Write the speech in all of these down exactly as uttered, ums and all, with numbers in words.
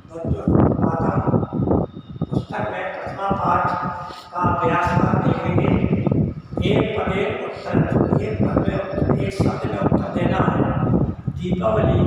प्रथम पुस्तक में प्रथमा पाठ का अभ्यास कर देखेंगे। एक पद एक उत्तर, एक पद में उत्तर, एक शब्द में उत्तर देना है। दीपावली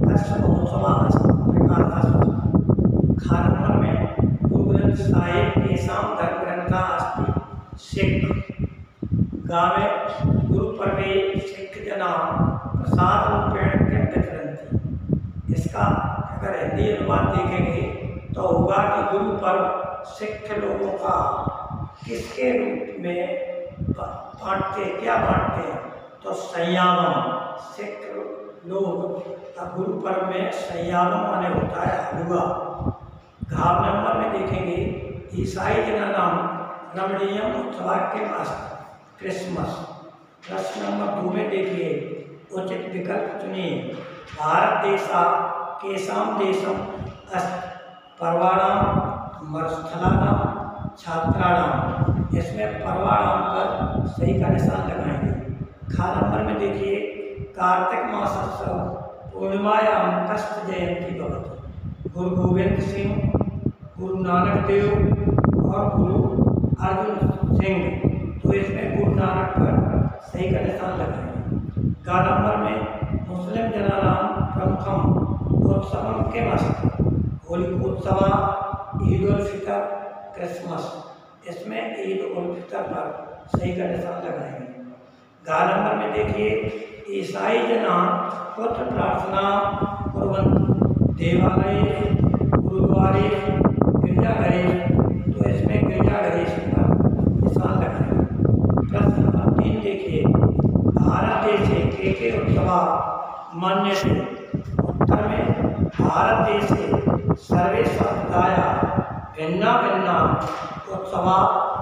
खा नंबर में गुरु ग्रंथ साहिब के साम धर्म ग्रंथा अस्ति सिख गावे गुरु पर्वे सिख जना प्रसाद रूपेण के ग्रंथि। इसका अगर हिंदी अनुवाद देखेंगे तो होगा कि गुरु पर्व सिख लोगों का किसके रूप में बांटते, क्या बांटते हैं, तो संयामम। सिख लोग गुरु पर्व में संयामम माने होता है हलवा। घाव नंबर में देखेंगे ईसाई जना नाम रमणीयम उत्सवाक्य मस्त क्रिसमस। प्रश्न नंबर दो में देखिए उचित विकल्प चुनिए। भारत देशा केसाम देशम अस्त पर्वाणाम मरुस्थलानाम छात्राणाम। इसमें पर्वाणाम पर सही का निशान लगाएंगे। खा नंबर में देखिए कार्तिक मासोत्सव पूर्णिमायाम कष्ट जयंती भवति। गुरु गोविंद सिंह, गुरु नानक देव और गुरु अर्जुन सिंह, तो इसमें गुरु नानक पर सही का निशान लगाएंगे। गा नंबर में मुस्लिम जनानाम प्रमुखम उत्सवम के मस्त होलिकोत्सवा ईद उल फितर क्रिसमस। इसमें ईद उल फितर पर सही का निशान लगाएंगे। गा नंबर में देखिए ईसाई जना पुत्र प्रार्थना कुर्वन्ति देवालय गुरुद्वारे गिरजाघरे, तो इसमें गिरजाघरे पर निशान लगाएंगे। प्रश्न नंबर तीन देखिए भारत देशे के के उत्सवा मन्यते। उत्तर में भारत देशे सर्वे संप्रदाया भिन्ना भिन्ना उत्सवा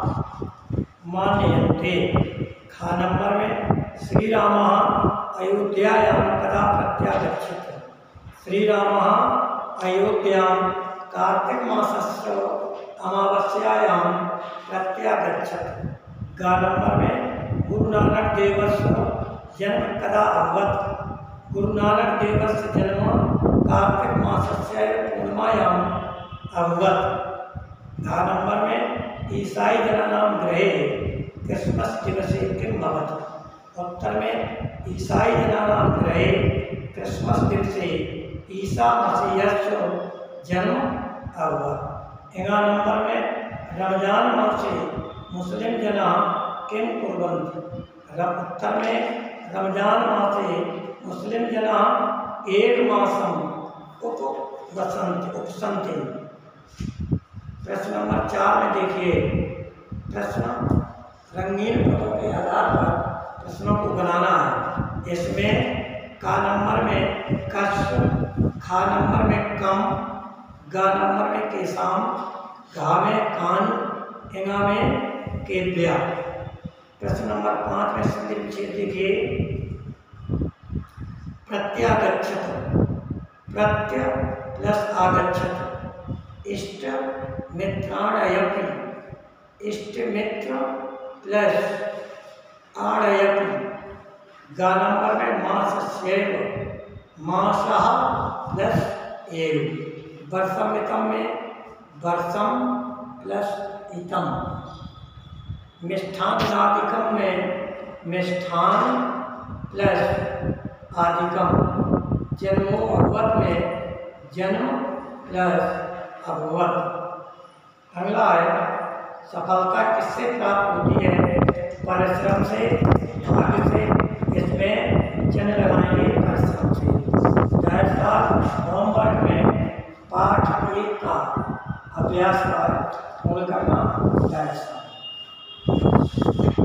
मान्यन्ते। खा नंबर में श्री रामः अयोध्यायां कदा प्रत्यागच्छति। श्री रामः अयोध्यां कार्तिक मासस्य अमावास्यायां प्रत्यागच्छति। गा नंबर में गुरु नानक देवस्य जन्म कदा अभवत्। गुरु नानक देवस्य जन्म कार्तिक मासस्य पूर्णिमायां अभवत्। घा नंबर में ईसाई जनानां गृहे क्रिसमस दिवसे किम भवति। उत्तर में ईसाई जनानां गृहे क्रिसमस दिवसे ईसा मसीहस्य जन्म अभवत्। एगा नंबर में रमजान मासे मुस्लिम जना किम कुर्वन्ति। उत्तर में रमजान मासे मुस्लिम जना एक मासम उपवसन्ति उपसन्ति। प्रश्न नंबर चार में देखिए प्रश्न रंगीन पदों के आधार पर प्रश्नों को बनाना है। इसमें का नंबर में कश, खा नंबर में कम, गा नंबर में केसाम, घा में कान, एंगा में केव्या। प्रश्न नंबर पाँच में संधि विच्छेद देखिए प्रत्यागच्छत। प्रत्य प्लस आगच्छत इष्ट मित्राणयपि। इष्ट मित्र प्लस आड़यपि। गा नंबर में मासस्यैव, मासः प्लस एव। वर्षमितम में वर्षम प्लस इतम। मिष्ठान्नादिकम में मिष्ठान प्लस आदिकम। जन्मो अभवत में जन्म प्लस अभवत। अगला है सफलता किससे प्राप्त होती है। परिश्रम से, भाग्य से। इसमें चिन्ह लगाएंगे परिश्रम से। डायरेक्ट होमवर्क में पाठ एक का अभ्यास कर पूर्ण करना डायरेक्ट।